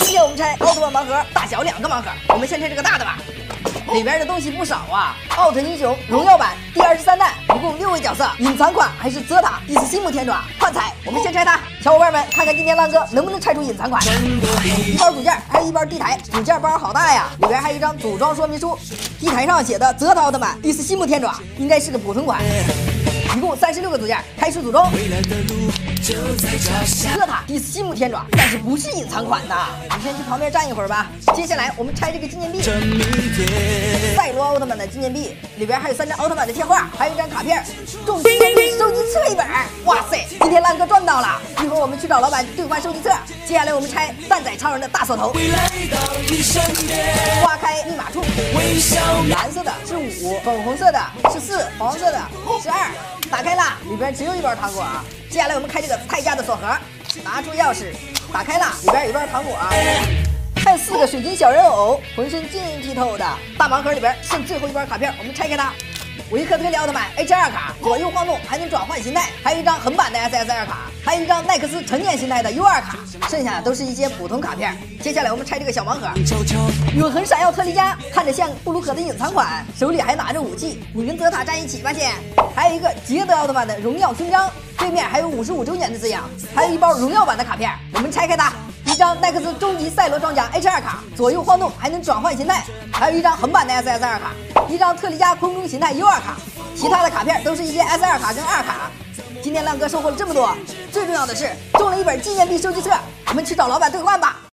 天我们拆奥特曼盲盒，大小2个盲盒。我们先拆这个大的吧，里边的东西不少啊。奥特英雄荣耀版第23弹，一共6位角色，隐藏款还是泽塔、伊斯西姆天爪、幻彩。我们先拆它，小伙伴们看看今天浪哥能不能拆出隐藏款。一包组件，还有一包地台，组件包好大呀，里边还有一张组装说明书。地台上写的泽塔奥特曼、伊斯西姆天爪，应该是个普通款。一共36个组件，开始组装。泽塔、伊斯西姆天爪，但是不是隐藏款呐？你先去旁边站一会儿吧。接下来我们拆这个纪念币，赛罗奥特曼的纪念币，里边还有3张奥特曼的贴画，还有一张卡片，中纪念币收集册一本。哇塞，今天浪哥赚到了！一会儿我们去找老板兑换收集册。接下来我们拆蛋仔超人的大锁头，挖开密码处，蓝色的是5，粉红色的是4，黄色的是2。打开了，里边只有一包糖果啊。接下来我们开这个泰迦的锁盒，拿出钥匙，打开了，里边有一包糖果啊，还有4个水晶小人偶，浑身晶莹剔透的。大盲盒里边剩最后一包卡片，我们拆开它。维克特利奥特曼 H2 卡，左右晃动还能转换形态，还有一张横版的 SSR 卡，还有一张奈克斯成年形态的 U2 卡，剩下的都是一些普通卡片。接下来我们拆这个小盲盒，永恒闪耀特利迦，看着像布鲁克的隐藏款，手里还拿着武器，你跟泽塔站一起吧先。还有一个捷德奥特曼的荣耀勋章，对面还有55周年的字样，还有一包荣耀版的卡片，我们拆开它。一张奈克斯终极赛罗装甲 H2 卡，左右晃动还能转换形态，还有一张横版的 SSR 卡，一张特利迦空中形态 U2 卡，其他的卡片都是一些 S2 卡跟2卡。今天浪哥收获了这么多，最重要的是中了一本纪念币收集册，我们去找老板兑换吧。